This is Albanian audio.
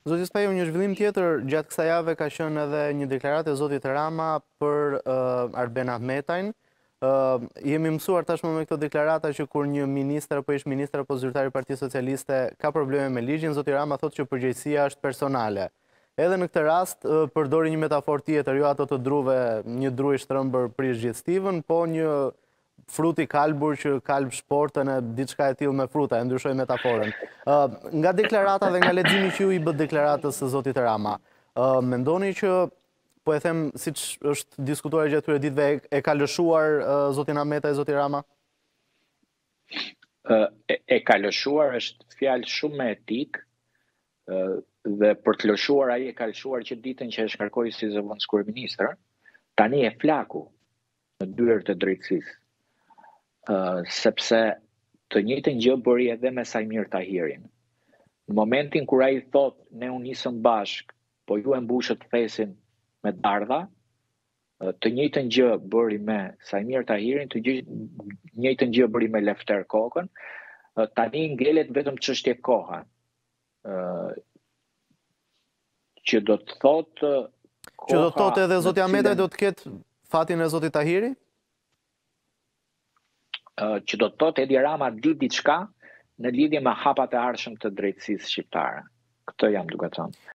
Zoti Spajo, një zhvillim tjetër gjatë kësaj jave ka qenë edhe një deklaratë e zotit Rama për Arben Ahmetajn. Jemi mësuar tashmë me këto deklarata që kur një ministër apo ish ministër apo zyrtar i Partisë Socialiste ka probleme me ligjin, zoti Rama thotë që përgjegjësia është personale. Edhe në këtë rast përdori një metaforë tjetër, jo ato të druve, një dru i shtrëmbër prish gjithë stivën, po një fruti kalbur që kalb shportën e diçka e tillë me fruta, e ndryshoj metaforën. Nga deklarata dhe nga leximi që ju i bët deklaratës së zotit Rama, mendoni që, po e them siç është diskutuar gjatë këtyre ditëve, e ka lëshuar zotin Ahmeta e zoti Rama? E ka lëshuar është fjalë shumë me etik, dhe për të lëshuar ai e ka lëshuar që ditën që e shkarkoi si zëvendës kryeministër, tani e flaku në dyert e drejtësisë. Sepse të njëjtën gjë bëri edhe me Sajmir Tahirin. Në momentin kur ai thotë ne u nisëm bashk, po ju e mbushët thesin me dardha, të njëjtën gjë bëri me Sajmir Tahirin, të njëjtën gjë bëri me Lefter Kokën, tani ngelet vetëm çështje koha. Që do të thotë që do të thotë edhe zoti Ahmetaj do të ketë fatin e zotit Tahiri? Që do të thotë Edi Rama di diçka në lidhje me hapat e ardhshëm të drejtësisë shqiptare. Këtë jam duke thënë.